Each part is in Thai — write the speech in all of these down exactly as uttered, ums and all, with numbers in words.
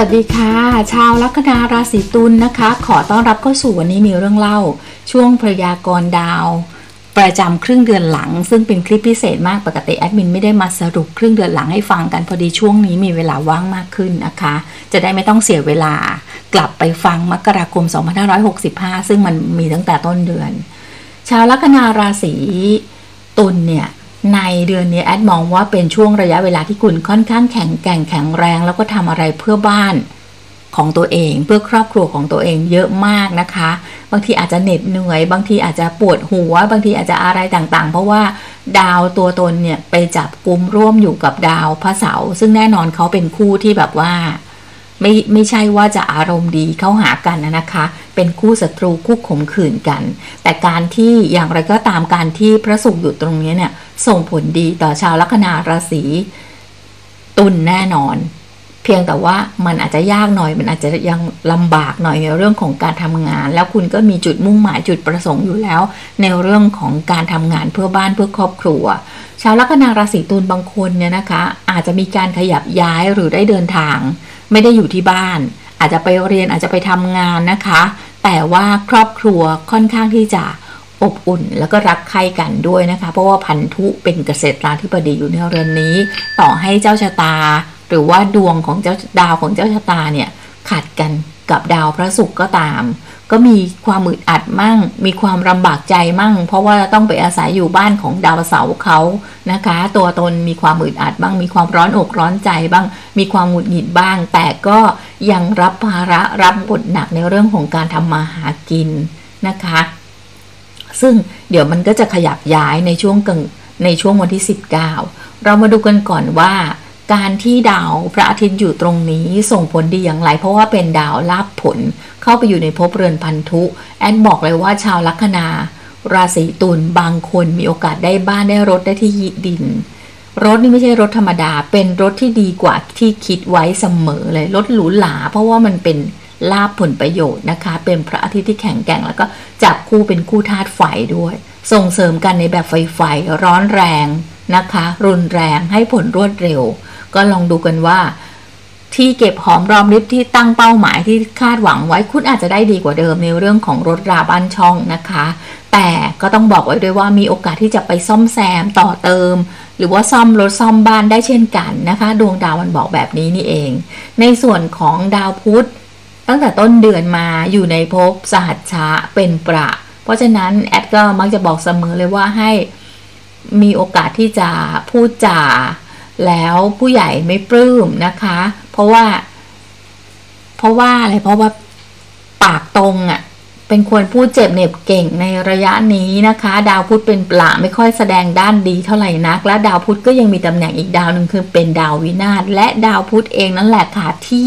วัสดีค่ะชาวลัคนาราศีตุลนะคะขอต้อนรับเข้าสู่วันนี้มีเรื่องเล่าช่วงพยากรณ์ดาวประจำครึ่งเดือนหลังซึ่งเป็นคลิปพิเศษมากปกติแอดมินไม่ได้มาสรุปครึ่งเดือนหลังให้ฟังกันพอดีช่วงนี้มีเวลาว่างมากขึ้นนะคะจะได้ไม่ต้องเสียเวลากลับไปฟังมกราคมสองพันห้าร้อยหกสิบห้าซึ่งมันมีตั้งแต่ต้นเดือนชาวลัคนาราศีตุลเนี่ยในเดือนนี้แอดมองว่าเป็นช่วงระยะเวลาที่คุณค่อนข้างแข็งแกร่งแข็งแรงแล้วก็ทำอะไรเพื่อบ้านของตัวเองเพื่อครอบครัวของตัวเองเยอะมากนะคะบางทีอาจจะเหน็ดเหนื่อยบางทีอาจจะปวดหัวบางทีอาจจะอะไรต่างๆเพราะว่าดาวตัวตนเนี่ยไปจับกุมร่วมอยู่กับดาวพระเสาร์ซึ่งแน่นอนเขาเป็นคู่ที่แบบว่าไม่ไม่ใช่ว่าจะอารมณ์ดีเข้าหากันนะคะเป็นคู่ศัตรูคู่ขมขื่นกันแต่การที่อย่างไรก็ตามการที่พระศุกร์อยู่ตรงนี้เนี่ยส่งผลดีต่อชาวลัคนาราศีตุลแน่นอนเพียงแต่ว่ามันอาจจะยากหน่อยมันอาจจะยังลำบากหน่อยในเรื่องของการทำงานแล้วคุณก็มีจุดมุ่งหมายจุดประสงค์อยู่แล้วในเรื่องของการทำงานเพื่อบ้านเพื่อครอบครัวชาวลัคนาราศีตุลบางคนเนี่ยนะคะอาจจะมีการขยับย้ายหรือได้เดินทางไม่ได้อยู่ที่บ้านอาจจะไปเรียนอาจจะไปทำงานนะคะแต่ว่าครอบครัวค่อนข้างที่จะอบอุ่นแล้วก็รักใคร่กันด้วยนะคะเพราะว่าพันธุเป็นเกษตราธิบดีอยู่ในเรือนนี้ต่อให้เจ้าชะตาหรือว่าดวงของเจ้าดาวของเจ้าชะตาเนี่ยขัดกันกับดาวพระศุกร์ก็ตามก็มีความอึดอัดมั่งมีความลำบากใจมั่งเพราะว่าต้องไปอาศัยอยู่บ้านของดาวเสาร์เขานะคะตัวตนมีความอึดอัดบ้างมีความร้อนอกร้อนใจบ้างมีความหงุดหงิดบ้างแต่ก็ยังรับภาระรับบทหนักในเรื่องของการทำมาหากินนะคะซึ่งเดี๋ยวมันก็จะขยับย้ายในช่วงกลางในช่วงวันที่สิบเก้าเรามาดูกันก่อนว่าการที่ดาวพระอาทิตย์อยู่ตรงนี้ส่งผลดีอย่างไรเพราะว่าเป็นดาวลาภผลเข้าไปอยู่ในภพเรือนพันธุแอนบอกเลยว่าชาวลัคนาราศีตุลบางคนมีโอกาสได้บ้านได้รถได้ที่ดินรถนี่ไม่ใช่รถธรรมดาเป็นรถที่ดีกว่าที่คิดไว้เสมอเลยรถหรูหราเพราะว่ามันเป็นลาภผลประโยชน์นะคะเป็นพระอาทิตย์ที่แข็งแกร่งแล้วก็จับคู่เป็นคู่ธาตุไฟด้วยส่งเสริมกันในแบบไฟไฟร้อนแรงนะคะรุนแรงให้ผลรวดเร็วก็ลองดูกันว่าที่เก็บหอมรอมริบที่ตั้งเป้าหมายที่คาดหวังไว้คุณอาจจะได้ดีกว่าเดิมในเรื่องของรถราบ้านช่องนะคะแต่ก็ต้องบอกไว้ด้วยว่ามีโอกาสที่จะไปซ่อมแซมต่อเติมหรือว่าซ่อมรถซ่อมบ้านได้เช่นกันนะคะดวงดาวมันบอกแบบนี้นี่เองในส่วนของดาวพุธตั้งแต่ต้นเดือนมาอยู่ในภพสหัชชะเป็นประเพราะฉะนั้นแอดก็มักจะบอกเสมอเลยว่าให้มีโอกาสที่จะพูดจาแล้วผู้ใหญ่ไม่ปลื้มนะคะเพราะว่าเพราะว่าอะไรเพราะว่าปากตรงอ่ะเป็นคนพูดเจ็บเหน็บเก่งในระยะนี้นะคะดาวพุธเป็นปลาไม่ค่อยแสดงด้านดีเท่าไหร่นักและดาวพุธก็ยังมีตำแหน่งอีกดาวหนึ่งคือเป็นดาววินาศและดาวพุธเองนั่นแหละค่ะที่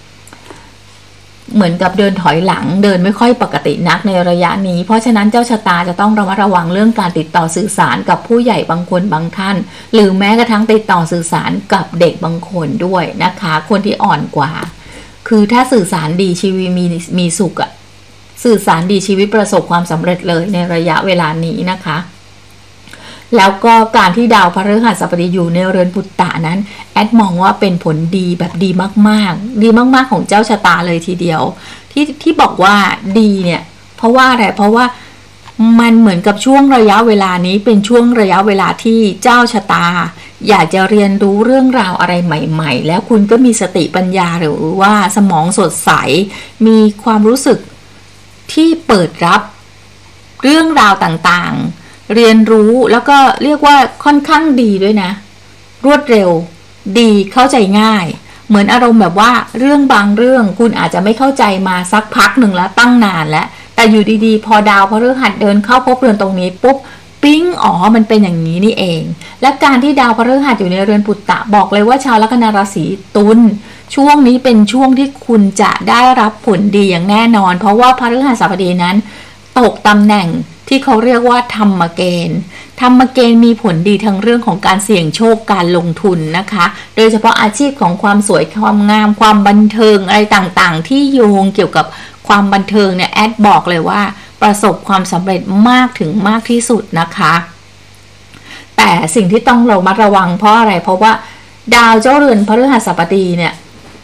เหมือนกับเดินถอยหลังเดินไม่ค่อยปกตินักในระยะนี้เพราะฉะนั้นเจ้าชะตาจะต้องระมัดระวังเรื่องการติดต่อสื่อสารกับผู้ใหญ่บางคนบางท่านหรือแม้กระทั่งติดต่อสื่อสารกับเด็กบางคนด้วยนะคะคนที่อ่อนกว่าคือถ้าสื่อสารดีชีวิตมีมีสุขอะสื่อสารดีชีวิตประสบความสำเร็จเลยในระยะเวลานี้นะคะแล้วก็การที่ดาวพฤหัสบดีอยู่ในเรือนปุตตะนั้นแอดมองว่าเป็นผลดีแบบดีมากๆดีมากๆของเจ้าชะตาเลยทีเดียวที่ที่บอกว่าดีเนี่ยเพราะว่าอะไรเพราะว่ามันเหมือนกับช่วงระยะเวลานี้เป็นช่วงระยะเวลาที่เจ้าชะตาอยากจะเรียนรู้เรื่องราวอะไรใหม่ๆแล้วคุณก็มีสติปัญญาหรือว่าสมองสดใสมีความรู้สึกที่เปิดรับเรื่องราวต่างๆเรียนรู้แล้วก็เรียกว่าค่อนข้างดีด้วยนะรวดเร็วดีเข้าใจง่ายเหมือนอารมณ์แบบว่าเรื่องบางเรื่องคุณอาจจะไม่เข้าใจมาสักพักหนึ่งแล้วตั้งนานแล้วแต่อยู่ดีๆพอดาวพฤหัสเดินเข้าภพเรือนตรงนี้ปุ๊บปิ๊งอ๋อมันเป็นอย่างนี้นี่เองและการที่ดาวพฤหัสอยู่ในเรือนปุตตะบอกเลยว่าชาวลัคนาราศีตุลช่วงนี้เป็นช่วงที่คุณจะได้รับผลดีอย่างแน่นอนเพราะว่าพฤหัสบดีนั้นตกตำแหน่งที่เขาเรียกว่าธรรมเกณฑ์ธรรมเกณฑ์มีผลดีทั้งเรื่องของการเสี่ยงโชคการลงทุนนะคะโดยเฉพาะอาชีพของความสวยความงามความบันเทิงอะไรต่างๆที่โยงเกี่ยวกับความบันเทิงเนี่ยแอดบอกเลยว่าประสบความสำเร็จมากถึงมากที่สุดนะคะแต่สิ่งที่ต้องระมัดระวังเพราะอะไรเพราะว่าดาวเจ้าเรือนพฤหัสบดีเนี่ย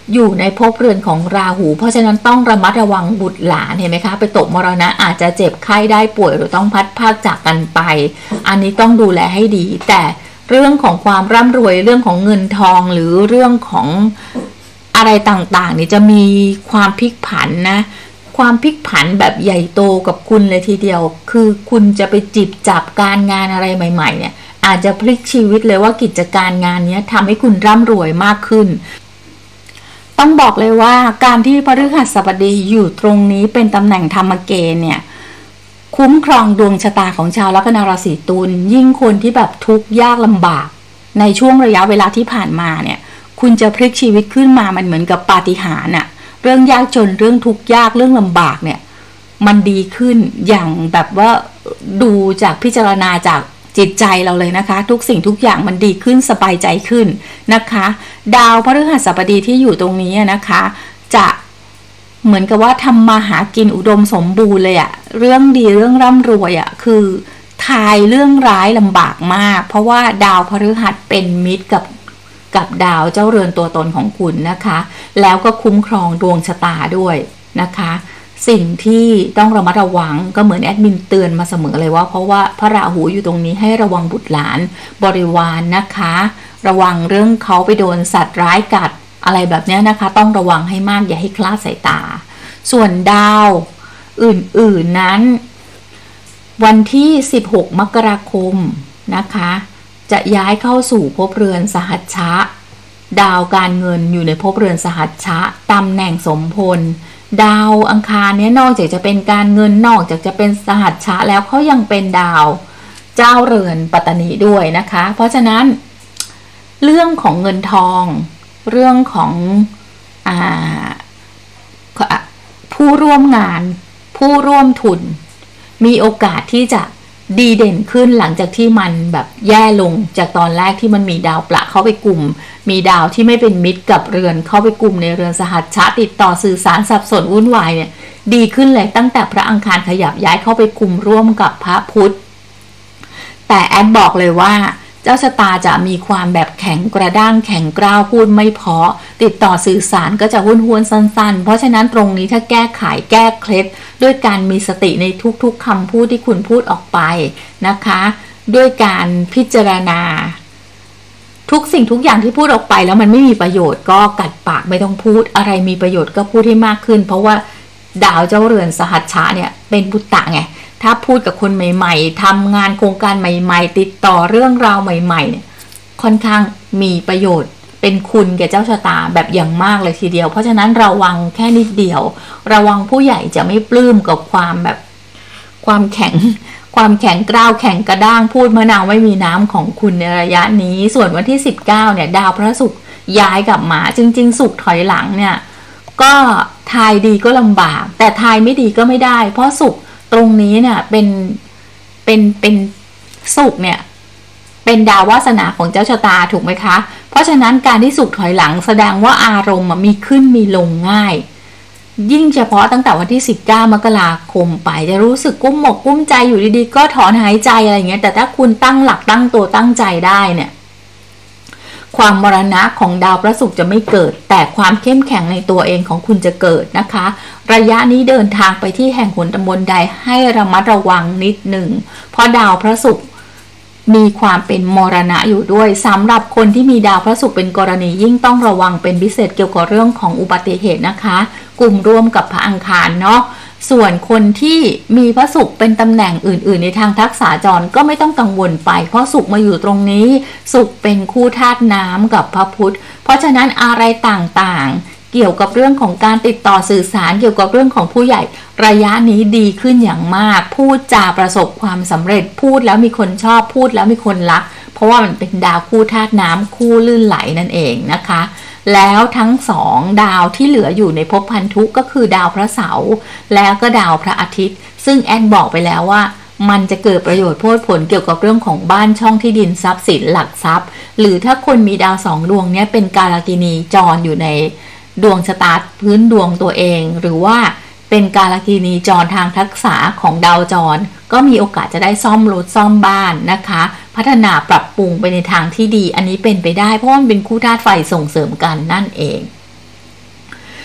อยู่ในภพเรือนของราหูเพราะฉะนั้นต้องระมัดระวังบุตรหลานเห็นไหมคะไปตกมรณะอาจจะเจ็บไข้ได้ป่วยหรือต้องพัดพากจากกันไปอันนี้ต้องดูแลให้ดีแต่เรื่องของความร่ำรวยเรื่องของเงินทองหรือเรื่องของอะไรต่างๆนี่จะมีความพลิกผันนะความพลิกผันแบบใหญ่โตกับคุณเลยทีเดียวคือคุณจะไปจิบจับการงานอะไรใหม่ๆเนี่ยอาจจะพลิกชีวิตเลยว่ากิจการงานนี้ทำให้คุณร่ำรวยมากขึ้นต้องบอกเลยว่าการที่พฤหัสบดีอยู่ตรงนี้เป็นตำแหน่งธรรมเกณฑ์เนี่ยคุ้มครองดวงชะตาของชาวลัคนาราศีตุลยิ่งคนที่แบบทุกข์ยากลำบากในช่วงระยะเวลาที่ผ่านมาเนี่ยคุณจะพลิกชีวิตขึ้นมามันเหมือนกับปาฏิหาริย์อะเรื่องยากจนเรื่องทุกข์ยากเรื่องลำบากเนี่ยมันดีขึ้นอย่างแบบว่าดูจากพิจารณาจากจิตใจเราเลยนะคะทุกสิ่งทุกอย่างมันดีขึ้นสบายใจขึ้นนะคะดาวพฤหัสบดีที่อยู่ตรงนี้นะคะจะเหมือนกับว่าทำมาหากินอุดมสมบูรณ์เลยอะเรื่องดีเรื่องร่ำรวยอะคือทายเรื่องร้ายลำบากมากเพราะว่าดาวพฤหัสเป็นมิตรกับกับดาวเจ้าเรือนตัวตนของคุณนะคะแล้วก็คุ้มครองดวงชะตาด้วยนะคะสิ่งที่ต้องระมัดระวังก็เหมือนแอดมินเตือนมาเสมอเลยว่าเพราะว่าพระราหูอยู่ตรงนี้ให้ระวังบุตรหลานบริวาร น, นะคะระวังเรื่องเขาไปโดนสัตว์ร้ายกัดอะไรแบบนี้นะคะต้องระวังให้มากอย่าให้คลาดสายตาส่วนดาวอื่นๆนั้นวันที่สิบหกมกราคมนะคะจะย้ายเข้าสู่ภพเรือนสหัชชะดาวการเงินอยู่ในภพเรือนสหัชชะตำแหน่งสมพลดาวอังคารเนี่ยนอกจากจะเป็นการเงินนอกจากจะเป็นสหัชชะแล้วเขายังเป็นดาวเจ้าเรือนปัตตนิด้วยนะคะเพราะฉะนั้นเรื่องของเงินทองเรื่องของอ่าผู้ร่วมงานผู้ร่วมทุนมีโอกาสที่จะดีเด่นขึ้นหลังจากที่มันแบบแย่ลงจากตอนแรกที่มันมีดาวประเข้าไปกลุ่มมีดาวที่ไม่เป็นมิตรกับเรือนเข้าไปกลุ่มในเรือนสหัชชะติดต่อสื่อสารสับสนวุ่นวายเนี่ยดีขึ้นเลยตั้งแต่พระอังคารขยับย้ายเข้าไปกลุ่มร่วมกับพระพุธแต่แอดบอกเลยว่าเจ้าชะตาจะมีความแบบแข็งกระด้างแข็งกร้าวพูดไม่เพาะติดต่อสื่อสารก็จะห้วนห้วนสั้นๆเพราะฉะนั้นตรงนี้ถ้าแก้ไขแก้เคล็ดด้วยการมีสติในทุกๆคำพูดที่คุณพูดออกไปนะคะด้วยการพิจารณาทุกสิ่งทุกอย่างที่พูดออกไปแล้วมันไม่มีประโยชน์ก็กัดปากไม่ต้องพูดอะไรมีประโยชน์ก็พูดให้มากขึ้นเพราะว่าดาวเจ้าเรือนสหัชชะเนี่ยเป็นบุตตะไงถ้าพูดกับคนใหม่ๆทำงานโครงการใหม่ๆติดต่อเรื่องราวใหม่ๆเนี่ยค่อนข้างมีประโยชน์เป็นคุณแก่เจ้าชะตาแบบอย่างมากเลยทีเดียวเพราะฉะนั้นระวังแค่นิดเดียวระวังผู้ใหญ่จะไม่ปลื้มกับความแบบความแข็งความแข็งกร้าวแข็งกระด้างพูดมะนาวไม่มีน้ำของคุณในระยะนี้ส่วนวันที่สิบเก้าเนี่ยดาวพระศุกร์ย้ายกลับมาจริงๆศุกร์ถอยหลังเนี่ยก็ทายดีก็ลำบากแต่ทายไม่ดีก็ไม่ได้เพราะศุกร์ตรงนี้เนี่ยเป็นเป็นเป็นศุกร์เนี่ยเป็นดาววาสนาของเจ้าชะตาถูกไหมคะเพราะฉะนั้นการที่ศุกร์ถอยหลังแสดงว่าอารมณ์มีขึ้นมีลงง่ายยิ่งเฉพาะตั้งแต่วันที่สิบเก้ามกราคมไปจะรู้สึกกุ้มอกกุ้มใจอยู่ดีๆก็ถอนหายใจอะไรเงี้ยแต่ถ้าคุณตั้งหลักตั้งตัวตั้งใจได้เนี่ยความมรณะของดาวพระศุกร์จะไม่เกิดแต่ความเข้มแข็งในตัวเองของคุณจะเกิดนะคะระยะนี้เดินทางไปที่แห่งหนตำบลใดให้ระมัดระวังนิดหนึ่งเพราะดาวพระศุกร์มีความเป็นมรณะอยู่ด้วยสำหรับคนที่มีดาวพระศุกร์เป็นกรณียิ่งต้องระวังเป็นพิเศษเกี่ยวกับเรื่องของอุบัติเหตุนะคะกลุ่มร่วมกับพระอังคารเนาะส่วนคนที่มีพระศุกร์เป็นตำแหน่งอื่นๆในทางทักษะจรก็ไม่ต้องกังวลไปเพราะศุกร์มาอยู่ตรงนี้ศุกร์เป็นคู่ธาตุน้ำกับพระพุธเพราะฉะนั้นอะไรต่างๆเกี่ยวกับเรื่องของการติดต่อสื่อสารเกี่ยวกับเรื่องของผู้ใหญ่ระยะนี้ดีขึ้นอย่างมากพูดจาประสบความสำเร็จพูดแล้วมีคนชอบพูดแล้วมีคนรักเพราะว่ามันเป็นดาวคู่ธาตุน้ำคู่ลื่นไหลนั่นเองนะคะแล้วทั้งสองดาวที่เหลืออยู่ในภพพันธุก็คือดาวพระเสาร์แล้วก็ดาวพระอาทิตย์ซึ่งแอนบอกไปแล้วว่ามันจะเกิดประโยชน์โพดผลเกี่ยวกับเรื่องของบ้านช่องที่ดินทรัพย์สินหลักทรัพย์หรือถ้าคนมีดาวสองดวงนี้เป็นกาลกินีจรอยู่ในดวงชะตาพื้นดวงตัวเองหรือว่าเป็นกาลกินีจรทางทักษะของดาวจรก็มีโอกาสจะได้ซ่อมรถซ่อมบ้านนะคะพัฒนาปรับปรุงไปในทางที่ดีอันนี้เป็นไปได้เพราะมันเป็นคู่ธาตุไฟส่งเสริมกันนั่นเอง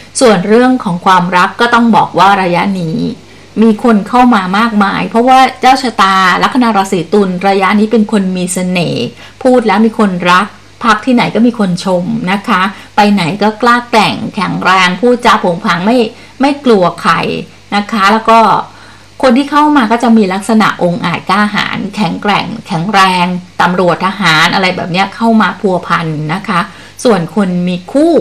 ส่วนเรื่องของความรักก็ต้องบอกว่าระยะนี้มีคนเข้ามามากมายเพราะว่าเจ้าชะตาลัคนาราศีตุลระยะนี้เป็นคนมีเสน่ห์พูดแล้วมีคนรักพักที่ไหนก็มีคนชมนะคะไปไหนก็กล้าแกร่งแข็งแรงพูดจาโผงผางไม่ไม่กลัวใครนะคะแล้วก็คนที่เข้ามาก็จะมีลักษณะองค์อาจกล้าหาญแข็งแกร่งแข็งแรงตำรวจทหารอะไรแบบนี้เข้ามาพัวพันนะคะส่วนคนมีคู่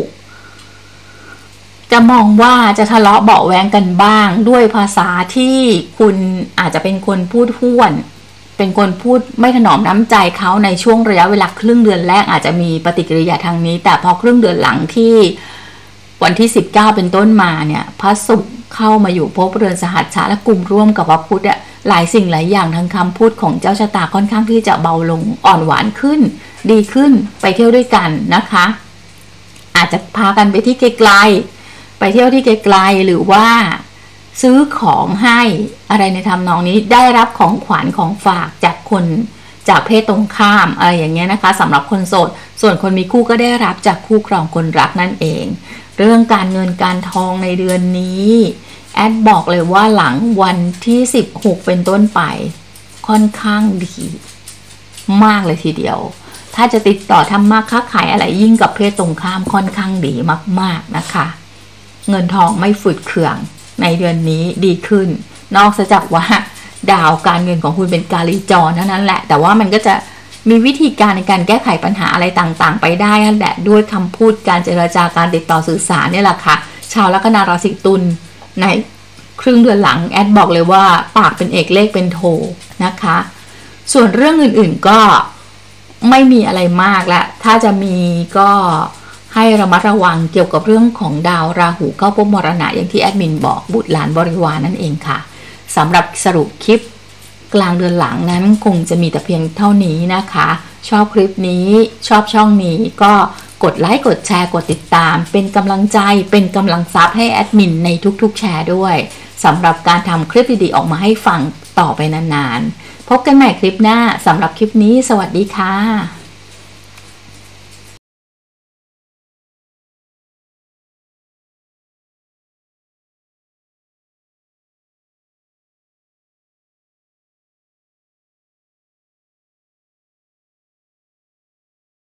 จะมองว่าจะทะเลาะเบาะแว้งกันบ้างด้วยภาษาที่คุณอาจจะเป็นคนพูดห้วนเป็นคนพูดไม่ถนอมน้ำใจเขาในช่วงระยะเวลาครึ่งเดือนแรกอาจจะมีปฏิกิริยาทางนี้แต่พอครึ่งเดือนหลังที่วันที่สิบเก้าเป็นต้นมาเนี่ยพระศุกร์เข้ามาอยู่ภพเรือนสหัชชะและกลุ่มร่วมกับพระพุธอะหลายสิ่งหลายอย่างทางคำพูดของเจ้าชะตาค่อนข้างที่จะเบาลงอ่อนหวานขึ้นดีขึ้นไปเที่ยวด้วยกันนะคะอาจจะพากันไปที่ไกลๆไปเที่ยวที่ไกลๆหรือว่าซื้อของให้อะไรในทำนองนี้ได้รับของขวัญของฝากจากคนจากเพศตรงข้ามอะไรอย่างเงี้ยนะคะสำหรับคนโสดส่วนคนมีคู่ก็ได้รับจากคู่ครองคนรักนั่นเองเรื่องการเงินการทองในเดือนนี้แอดบอกเลยว่าหลังวันที่สิบหกเป็นต้นไปค่อนข้างดีมากเลยทีเดียวถ้าจะติดต่อทำมาค้าขายอะไรยิ่งกับเพศตรงข้ามค่อนข้างดีมากๆนะคะเงินทองไม่ฝืดเคืองในเดือนนี้ดีขึ้นนอกจากว่าดาวการเงินของคุณเป็นกาลีจรเท่านั้นแหละแต่ว่ามันก็จะมีวิธีการในการแก้ไขปัญหาอะไรต่างๆไปได้นั่นแหละด้วยคำพูดการเจรจาการติดต่อสื่อสารนี่แหละค่ะชาวลัคนาราศีตุลในครึ่งเดือนหลังแอดบอกเลยว่าปากเป็นเอกเลขเป็นโทนะคะส่วนเรื่องอื่นๆก็ไม่มีอะไรมากละถ้าจะมีก็ให้ระมัดระวังเกี่ยวกับเรื่องของดาวราหูเข้าภพมรณะอย่างที่แอดมินบอกบุตรหลานบริวาร นั่นเองค่ะสำหรับสรุปคลิปกลางเดือนหลังนั้นคงจะมีแต่เพียงเท่านี้นะคะชอบคลิปนี้ชอบช่องนี้ก็กดไลค์กดแชร์กดติดตามเป็นกำลังใจเป็นกำลังทรัพย์ให้แอดมินในทุกๆแชร์ด้วยสำหรับการทำคลิปดีๆออกมาให้ฟังต่อไปนานๆพบกันใหม่คลิปหน้าสำหรับคลิปนี้สวัสดีค่ะ